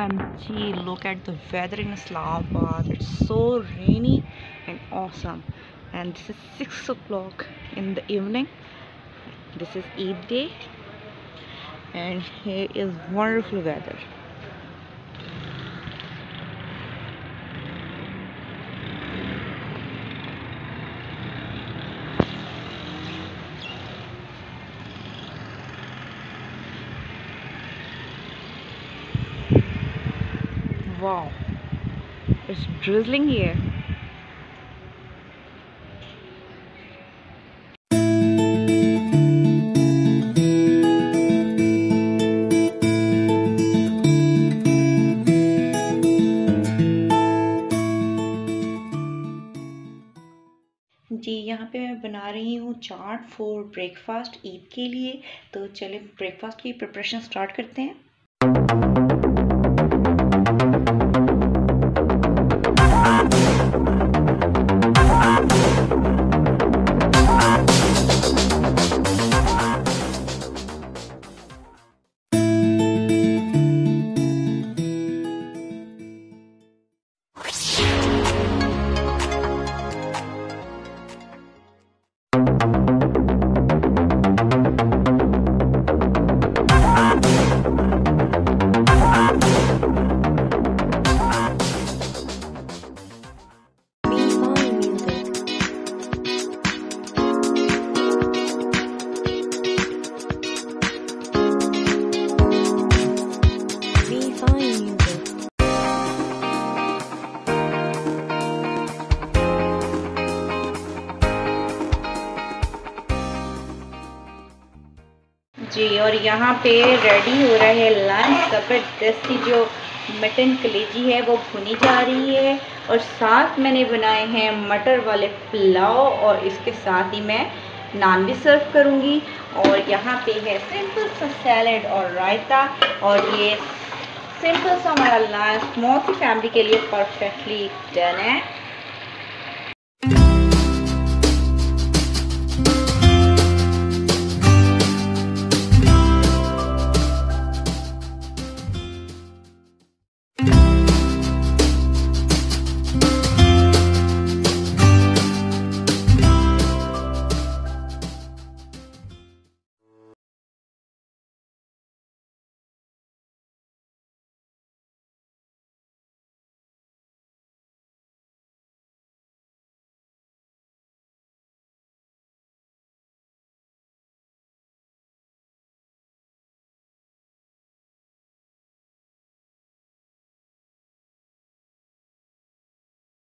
OMG, look at the weather in Islamabad. It's so rainy and awesome. And this is 6 o'clock in the evening. This is Eid day. And here is wonderful weather. Wow, it's drizzling here. जी यहाँ पे मैं बना रही हूँ चाट for breakfast Eid के लिए। तो चलिए ब्रेकफास्ट की प्रिपरेशन स्टार्ट करते हैं। जी और यहाँ पे रेडी हो रहा है लंच। ज़बरदस्ती जो मटन कलेजी है वो भुनी जा रही है और साथ मैंने बनाए हैं मटर वाले पुलाव और इसके साथ ही मैं नान भी सर्व करूँगी। और यहाँ पे है सिंपल सा सैलेड और रायता और ये सिंपल सा हमारा लंच स्मॉल सी फैमिली के लिए परफेक्टली डन है।